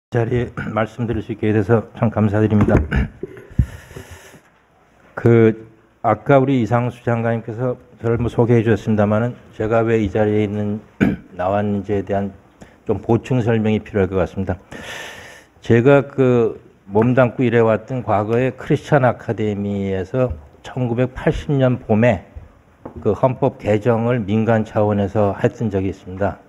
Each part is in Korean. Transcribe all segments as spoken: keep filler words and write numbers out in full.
자리에 말씀드릴 수 있게 돼서 참 감사드립니다. 그 아까 우리 이상수 장관님께서 저를 뭐 소개해 주셨습니다만은 제가 왜 이 자리에 있는 나왔는지에 대한 좀 보충 설명이 필요할 것 같습니다. 제가 그 몸담고 일해왔던 과거의 크리스천 아카데미에서 천구백팔십 년 봄에 그 헌법 개정을 민간 차원에서 했던 적이 있습니다.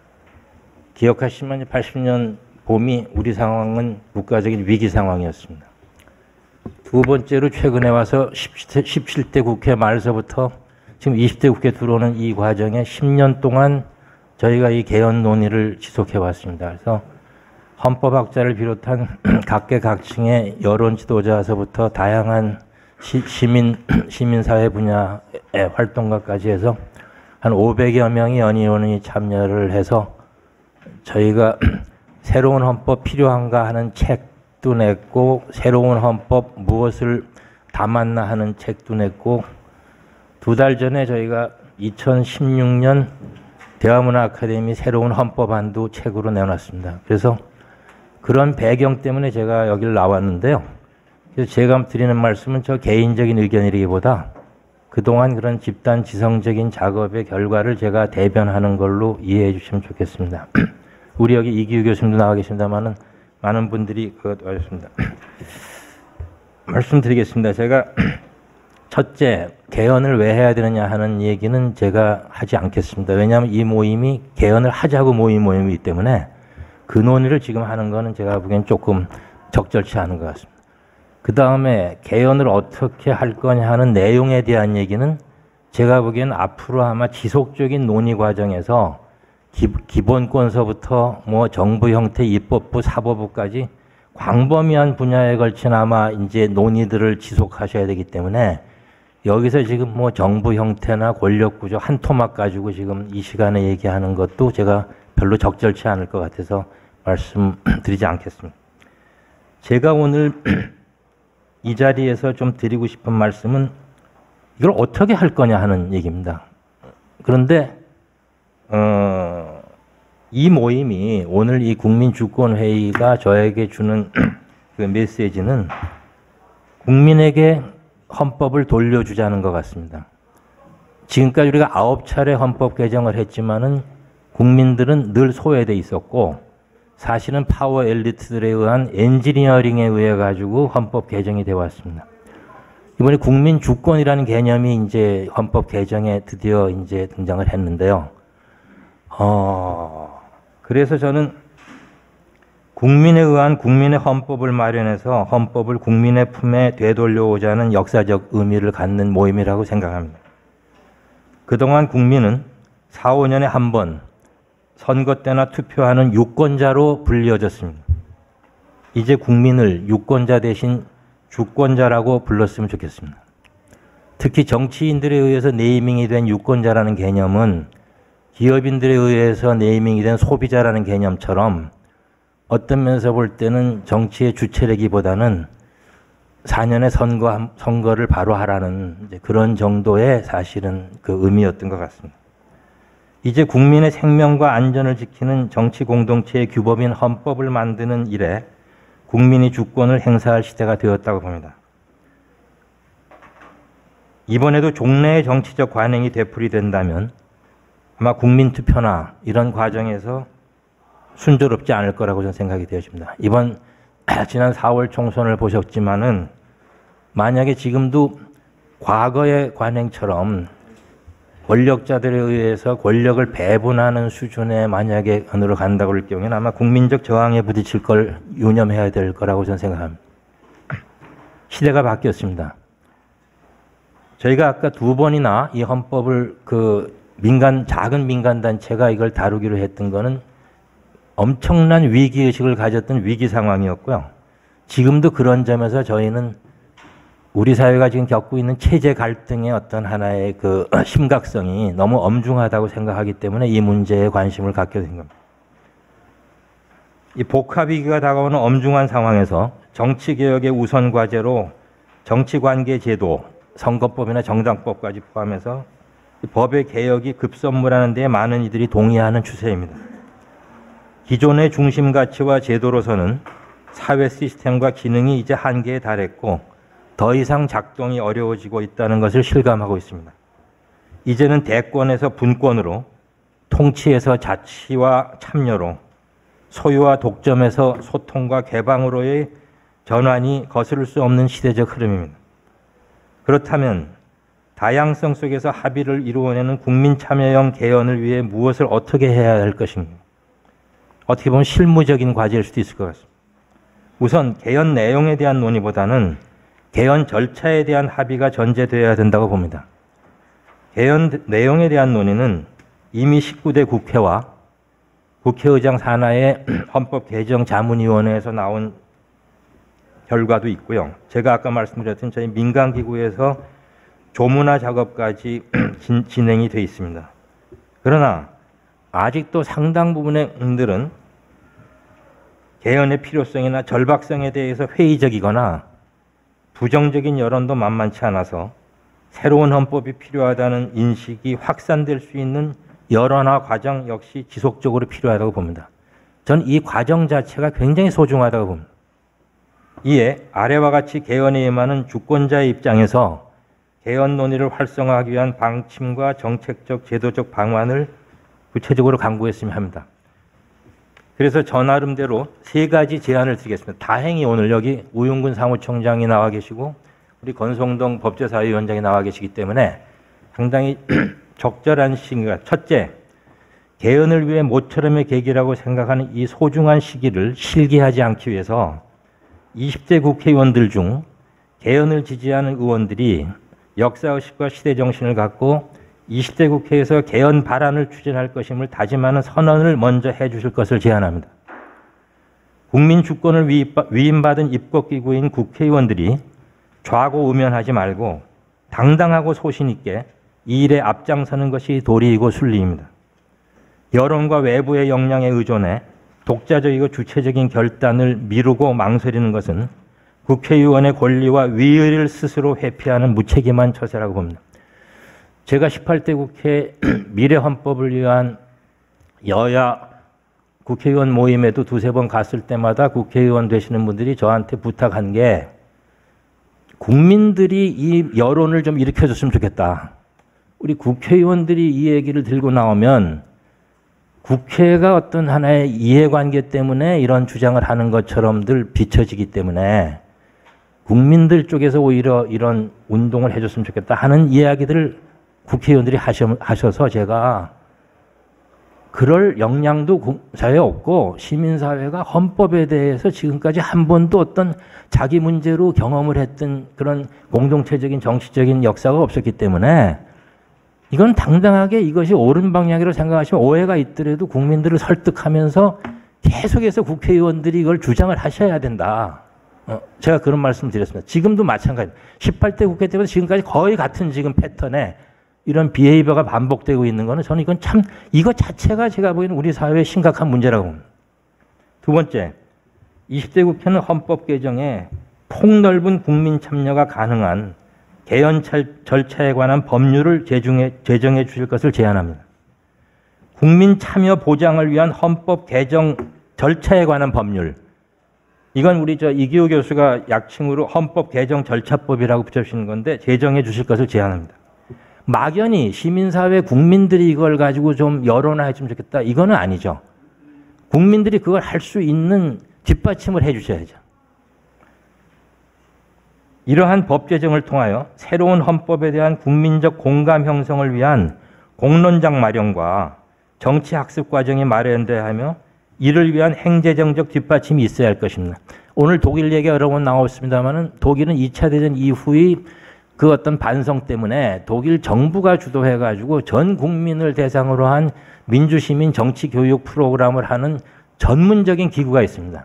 기억하시면 팔십 년 봄이 우리 상황은 국가적인 위기 상황이었습니다. 두 번째로 최근에 와서 십칠 대 국회 말서부터 지금 이십 대 국회 들어오는 이 과정에 십 년 동안 저희가 이 개헌 논의를 지속해 왔습니다. 그래서 헌법학자를 비롯한 각계각층의 여론 지도자서부터 다양한 시, 시민, 시민사회 분야의 활동가까지 해서 한 오백여 명의 연의원이 참여를 해서 저희가 새로운 헌법 필요한가 하는 책도 냈고, 새로운 헌법 무엇을 담았나 하는 책도 냈고, 두 달 전에 저희가 이천십육 년 대화문화 아카데미 새로운 헌법안도 책으로 내놨습니다. 그래서 그런 배경 때문에 제가 여기를 나왔는데요. 그래서 제가 드리는 말씀은 저 개인적인 의견이라기보다 그동안 그런 집단 지성적인 작업의 결과를 제가 대변하는 걸로 이해해 주시면 좋겠습니다. 우리 여기 이기우 교수님도 나와 계십니다만은 많은 분들이 그것 와주셨습니다. 말씀드리겠습니다. 제가 첫째, 개헌을 왜 해야 되느냐 하는 얘기는 제가 하지 않겠습니다. 왜냐하면 이 모임이 개헌을 하자고 모인 모임이기 때문에 그 논의를 지금 하는 거는 제가 보기엔 조금 적절치 않은 것 같습니다. 그 다음에 개헌을 어떻게 할 거냐 하는 내용에 대한 얘기는 제가 보기엔 앞으로 아마 지속적인 논의 과정에서 기, 기본권서부터 뭐 정부 형태, 입법부, 사법부까지 광범위한 분야에 걸친 아마 이제 논의들을 지속하셔야 되기 때문에 여기서 지금 뭐 정부 형태나 권력 구조 한 토막 가지고 지금 이 시간에 얘기하는 것도 제가 별로 적절치 않을 것 같아서 말씀드리지 않겠습니다. 제가 오늘 이 자리에서 좀 드리고 싶은 말씀은 이걸 어떻게 할 거냐 하는 얘기입니다. 그런데 어, 이 모임이 오늘 이 국민주권회의가 저에게 주는 그 메시지는 국민에게 헌법을 돌려주자는 것 같습니다. 지금까지 우리가 아홉 차례 헌법 개정을 했지만은 국민들은 늘 소외돼 있었고 사실은 파워 엘리트들에 의한 엔지니어링에 의해 가지고 헌법 개정이 되어 왔습니다. 이번에 국민주권이라는 개념이 이제 헌법 개정에 드디어 이제 등장을 했는데요. 어, 그래서 저는 국민에 의한 국민의 헌법을 마련해서 헌법을 국민의 품에 되돌려오자는 역사적 의미를 갖는 모임이라고 생각합니다. 그동안 국민은 사, 오 년에 한 번 선거 때나 투표하는 유권자로 불려졌습니다. 이제 국민을 유권자 대신 주권자라고 불렀으면 좋겠습니다. 특히 정치인들에 의해서 네이밍이 된 유권자라는 개념은 기업인들에 의해서 네이밍이 된 소비자라는 개념처럼 어떤 면에서 볼 때는 정치의 주체라기보다는 사 년의 선거, 선거를 바로 하라는 이제 그런 정도의 사실은 그 의미였던 것 같습니다. 이제 국민의 생명과 안전을 지키는 정치 공동체의 규범인 헌법을 만드는 일에 국민이 주권을 행사할 시대가 되었다고 봅니다. 이번에도 종래의 정치적 관행이 되풀이된다면 아마 국민투표나 이런 과정에서 순조롭지 않을 거라고 저는 생각이 되어집니다. 이번 지난 사월 총선을 보셨지만은 만약에 지금도 과거의 관행처럼 권력자들에 의해서 권력을 배분하는 수준의 만약에 언으로 간다고 할 경우에는 아마 국민적 저항에 부딪힐 걸 유념해야 될 거라고 저는 생각합니다. 시대가 바뀌었습니다. 저희가 아까 두 번이나 이 헌법을 그 민간, 작은 민간단체가 이걸 다루기로 했던 거는 엄청난 위기의식을 가졌던 위기 상황이었고요. 지금도 그런 점에서 저희는 우리 사회가 지금 겪고 있는 체제 갈등의 어떤 하나의 그 심각성이 너무 엄중하다고 생각하기 때문에 이 문제에 관심을 갖게 된 겁니다. 이 복합위기가 다가오는 엄중한 상황에서 정치개혁의 우선 과제로 정치관계 제도, 선거법이나 정당법까지 포함해서 법의 개혁이 급선무라는 데 많은 이들이 동의하는 추세입니다. 기존의 중심 가치와 제도로서는 사회 시스템과 기능이 이제 한계에 달했고 더 이상 작동이 어려워지고 있다는 것을 실감하고 있습니다. 이제는 대권에서 분권으로, 통치에서 자치와 참여로, 소유와 독점에서 소통과 개방으로의 전환이 거스를 수 없는 시대적 흐름입니다. 그렇다면 다양성 속에서 합의를 이루어내는 국민 참여형 개헌을 위해 무엇을 어떻게 해야 할 것인가? 어떻게 보면 실무적인 과제일 수도 있을 것 같습니다. 우선 개헌 내용에 대한 논의보다는 개헌 절차에 대한 합의가 전제되어야 된다고 봅니다. 개헌 내용에 대한 논의는 이미 십구 대 국회와 국회의장 산하의 헌법개정자문위원회에서 나온 결과도 있고요. 제가 아까 말씀드렸던 저희 민간기구에서 조문화 작업까지 진, 진행이 되어 있습니다. 그러나 아직도 상당 부분의 응들은 개헌의 필요성이나 절박성에 대해서 회의적이거나 부정적인 여론도 만만치 않아서 새로운 헌법이 필요하다는 인식이 확산될 수 있는 여론화 과정 역시 지속적으로 필요하다고 봅니다. 전 이 과정 자체가 굉장히 소중하다고 봅니다. 이에 아래와 같이 개헌에 임하는 주권자의 입장에서 개헌 논의를 활성화하기 위한 방침과 정책적, 제도적 방안을 구체적으로 강구했으면 합니다. 그래서 저 나름대로 세 가지 제안을 드리겠습니다. 다행히 오늘 여기 우윤근 사무총장이 나와 계시고 우리 권성동 법제사위원장이 나와 계시기 때문에 상당히 적절한 시기가, 첫째, 개헌을 위해 모처럼의 계기라고 생각하는 이 소중한 시기를 실기하지 않기 위해서 이십 대 국회의원들 중 개헌을 지지하는 의원들이 역사의식과 시대정신을 갖고 이십 대 국회에서 개헌 발안을 추진할 것임을 다짐하는 선언을 먼저 해 주실 것을 제안합니다. 국민 주권을 위임받은 입법기구인 국회의원들이 좌고우면하지 말고 당당하고 소신 있게 이 일에 앞장서는 것이 도리이고 순리입니다. 여론과 외부의 역량에 의존해 독자적이고 주체적인 결단을 미루고 망설이는 것은 국회의원의 권리와 위의를 스스로 회피하는 무책임한 처세라고 봅니다. 제가 십팔 대 국회 미래헌법을 위한 여야 국회의원 모임에도 두세 번 갔을 때마다 국회의원 되시는 분들이 저한테 부탁한 게 국민들이 이 여론을 좀 일으켜줬으면 좋겠다. 우리 국회의원들이 이 얘기를 들고 나오면 국회가 어떤 하나의 이해관계 때문에 이런 주장을 하는 것처럼들 비춰지기 때문에 국민들 쪽에서 오히려 이런 운동을 해줬으면 좋겠다 하는 이야기들을 국회의원들이 하셔서 제가 그럴 역량도 사회에 없고 시민사회가 헌법에 대해서 지금까지 한 번도 어떤 자기 문제로 경험을 했던 그런 공동체적인 정치적인 역사가 없었기 때문에 이건 당당하게 이것이 옳은 방향이라고 생각하시면 오해가 있더라도 국민들을 설득하면서 계속해서 국회의원들이 이걸 주장을 하셔야 된다. 어, 제가 그런 말씀 드렸습니다. 지금도 마찬가지입니다. 십팔 대 국회 때부터 지금까지 거의 같은 지금 패턴에 이런 비헤이버가 반복되고 있는 거는 저는 이건 참, 이거 자체가 제가 보기에는 우리 사회의 심각한 문제라고 봅니다. 두 번째, 이십 대 국회는 헌법 개정에 폭넓은 국민 참여가 가능한 개헌 절차에 관한 법률을 제정해, 제정해 주실 것을 제안합니다. 국민 참여 보장을 위한 헌법 개정 절차에 관한 법률. 이건 우리 저 이기호 교수가 약칭으로 헌법 개정 절차법이라고 붙여주시는 건데 제정해 주실 것을 제안합니다. 막연히 시민사회 국민들이 이걸 가지고 좀 여론화했으면 좋겠다. 이거는 아니죠. 국민들이 그걸 할 수 있는 뒷받침을 해 주셔야죠. 이러한 법 제정을 통하여 새로운 헌법에 대한 국민적 공감 형성을 위한 공론장 마련과 정치 학습 과정이 마련돼야 하며 이를 위한 행재정적 뒷받침이 있어야 할 것입니다. 오늘 독일 얘기가 여러 번 나왔습니다만은 독일은 이 차 대전 이후의 그 어떤 반성 때문에 독일 정부가 주도해가지고 전 국민을 대상으로 한 민주시민 정치 교육 프로그램을 하는 전문적인 기구가 있습니다.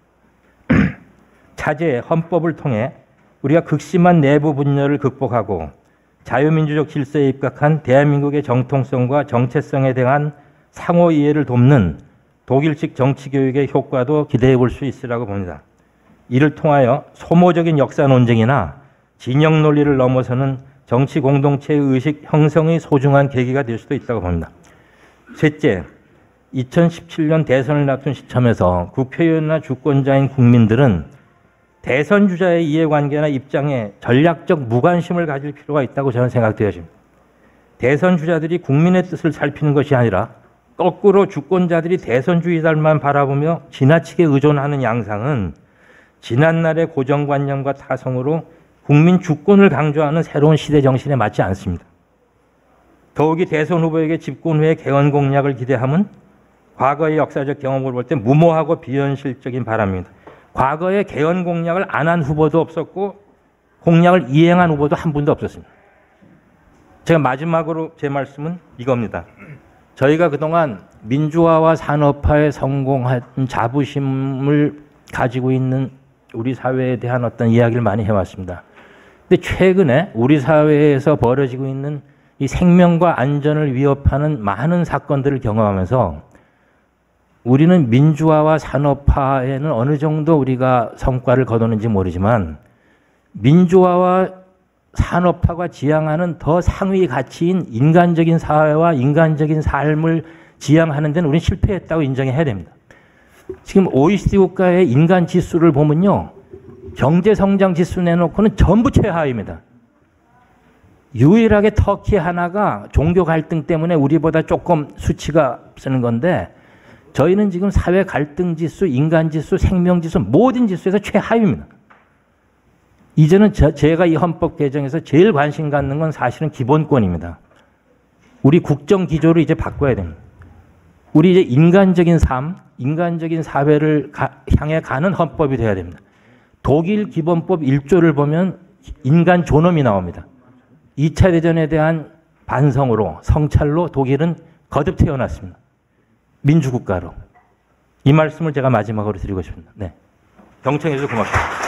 차제 헌법을 통해 우리가 극심한 내부 분열을 극복하고 자유민주적 질서에 입각한 대한민국의 정통성과 정체성에 대한 상호 이해를 돕는 독일식 정치교육의 효과도 기대해 볼 수 있으라고 봅니다. 이를 통하여 소모적인 역사 논쟁이나 진영 논리를 넘어서는 정치 공동체의 의식 형성의 소중한 계기가 될 수도 있다고 봅니다. 셋째, 이천십칠 년 대선을 앞둔 시점에서 국회의원이나 주권자인 국민들은 대선 주자의 이해관계나 입장에 전략적 무관심을 가질 필요가 있다고 저는 생각되어집니다. 대선 주자들이 국민의 뜻을 살피는 것이 아니라 거꾸로 주권자들이 대선 주의자들만 바라보며 지나치게 의존하는 양상은 지난날의 고정관념과 타성으로 국민 주권을 강조하는 새로운 시대 정신에 맞지 않습니다. 더욱이 대선 후보에게 집권 후에 개헌 공약을 기대함은 과거의 역사적 경험을 볼 때 무모하고 비현실적인 바람입니다. 과거에 개헌 공약을 안 한 후보도 없었고 공약을 이행한 후보도 한 분도 없었습니다. 제가 마지막으로 제 말씀은 이겁니다. 저희가 그동안 민주화와 산업화에 성공한 자부심을 가지고 있는 우리 사회에 대한 어떤 이야기를 많이 해왔습니다. 근데 최근에 우리 사회에서 벌어지고 있는 이 생명과 안전을 위협하는 많은 사건들을 경험하면서 우리는 민주화와 산업화에는 어느 정도 우리가 성과를 거두는지 모르지만 민주화와 산업화가 지향하는 더 상위 가치인 인간적인 사회와 인간적인 삶을 지향하는 데는 우리는 실패했다고 인정해야 됩니다. 지금 오이시디 국가의 인간 지수를 보면요. 경제 성장 지수 내놓고는 전부 최하위입니다. 유일하게 터키 하나가 종교 갈등 때문에 우리보다 조금 수치가 쓰는 건데 저희는 지금 사회 갈등 지수, 인간 지수, 생명 지수 모든 지수에서 최하위입니다. 이제는 저, 제가 이 헌법 개정에서 제일 관심 갖는 건 사실은 기본권입니다. 우리 국정 기조를 이제 바꿔야 됩니다. 우리 이제 인간적인 삶, 인간적인 사회를 가, 향해 가는 헌법이 돼야 됩니다. 독일 기본법 일 조를 보면 인간 존엄이 나옵니다. 이 차 대전에 대한 반성으로 성찰로 독일은 거듭 태어났습니다. 민주국가로. 이 말씀을 제가 마지막으로 드리고 싶습니다. 네. 경청해 주셔서 고맙습니다.